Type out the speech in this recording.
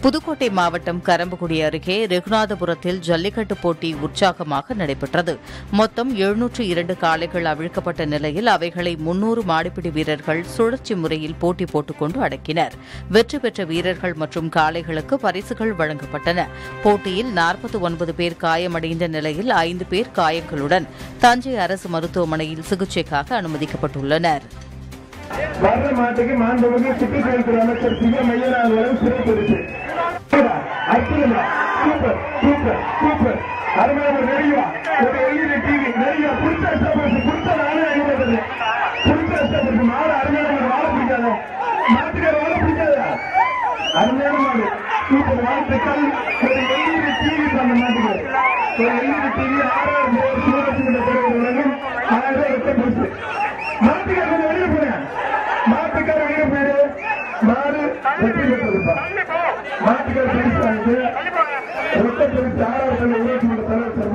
புதுக்கோட்டை மாவட்டம் கரம்பக்குடி அருகே ரகுநாதபுரத்தில் ஜல்லிக்கட்டு போட்டி உற்சாகமாக நடைபெற்றது. மொத்தம் 702 காளைகள் அவிழ்க்கப்பட்ட நிலையில் அவைகளை 300 மாடுபிடி வீரர்கள் சுழற்சி முறையில் போட்டி போட்டுக்கொண்டு அடக்கினர். வெற்றி பெற்ற வீரர்கள் மற்றும் காளைகளுக்கு பரிசுகள் வழங்கப்பட்டன. போட்டியில் 49 பேர் காயமடைந்த நிலையில் 5 பேர் காயங்களுடன் தஞ்சை அரசு மருத்துவமனையில் சிகிச்சைக்காக அனுமதிக்கப்பட்டுள்ளனர். வர்ற மாட்டுக்கு மாண்புமிகு சுற்றுச்சூழல்துறை அமைச்சர் சி. எம். ஐயனார் அவர்கள் சிறப்பு பரிசு. சூப்பர் சூப்பர் சூப்பர் அருமையான நெறியா ஒரு எல்இடி டிவி நெறியா புடிச்ச நானே அனுமதி புடிச்ச மாடு அருமையான வாழ பிடிக்காத மாட்டுக்கார வாழ பிடிக்காத அருமையான மாடு சூப்பர் வாழ்த்துக்கள். ஒரு எல்இடி டிவி அந்த மாட்டுக்கு ஒரு எல்இடி டிவி 6000 சூழல் வழங்கும் 1000 பரிசு. மாட்டுக்கார கொஞ்சம் வெளியே போறேன். மாட்டுக்கார வெளியே போயிரு. மாடு வெற்றி பெற்றிருப்பா. மாட்டுக்கார பரிசு வாங்கிட்டு ரொக்க பரிசு 6000 ஊராட்சி மன்ற தலைவர்